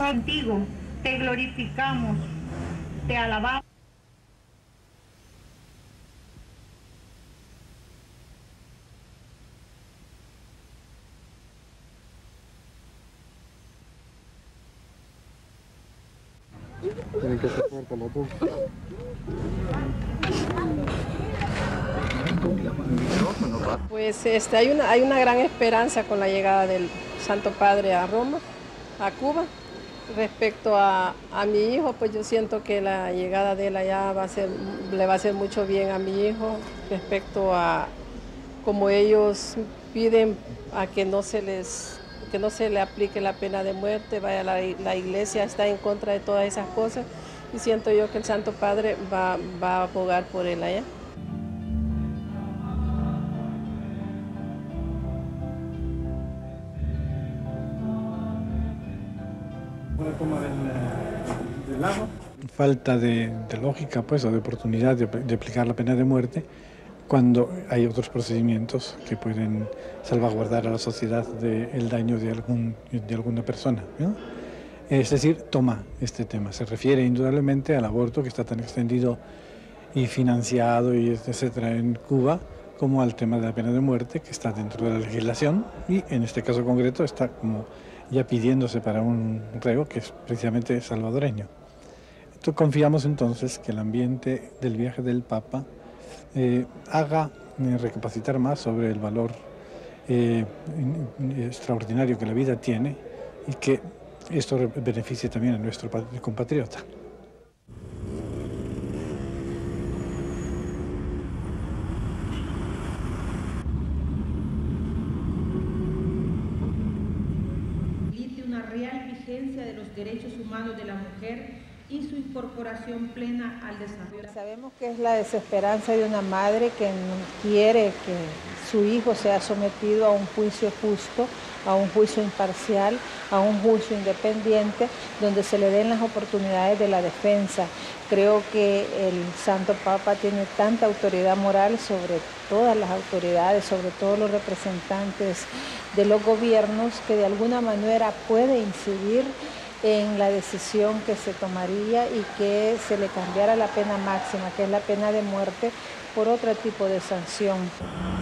Contigo te glorificamos, te alabamos. Tienen que ser fuertes los dos. Pues hay una gran esperanza con la llegada del Santo Padre a Roma, a Cuba. Respecto a mi hijo, pues yo siento que la llegada de él allá le va a hacer mucho bien a mi hijo, respecto a como ellos piden a que no se le aplique la pena de muerte. Vaya, la iglesia está en contra de todas esas cosas y siento yo que el Santo Padre va a abogar por él allá. Falta de lógica, pues, o de oportunidad de aplicar la pena de muerte cuando hay otros procedimientos que pueden salvaguardar a la sociedad del daño de alguna persona, ¿no? Es decir, toma este tema. Se refiere indudablemente al aborto, que está tan extendido y financiado, y etcétera, en Cuba, como al tema de la pena de muerte, que está dentro de la legislación y en este caso concreto está como ya pidiéndose para un reo que es precisamente salvadoreño. Confiamos entonces que el ambiente del viaje del Papa haga recapacitar más sobre el valor extraordinario que la vida tiene y que esto beneficie también a nuestro compatriota. Una real vigencia de los derechos humanos de la mujer y su incorporación plena al desarrollo. Sabemos que es la desesperanza de una madre que quiere que su hijo sea sometido a un juicio justo, a un juicio imparcial, a un juicio independiente, donde se le den las oportunidades de la defensa. Creo que el Santo Papa tiene tanta autoridad moral sobre todas las autoridades, sobre todos los representantes de los gobiernos, que de alguna manera puede incidir en la decisión que se tomaría y que se le cambiara la pena máxima, que es la pena de muerte, por otro tipo de sanción.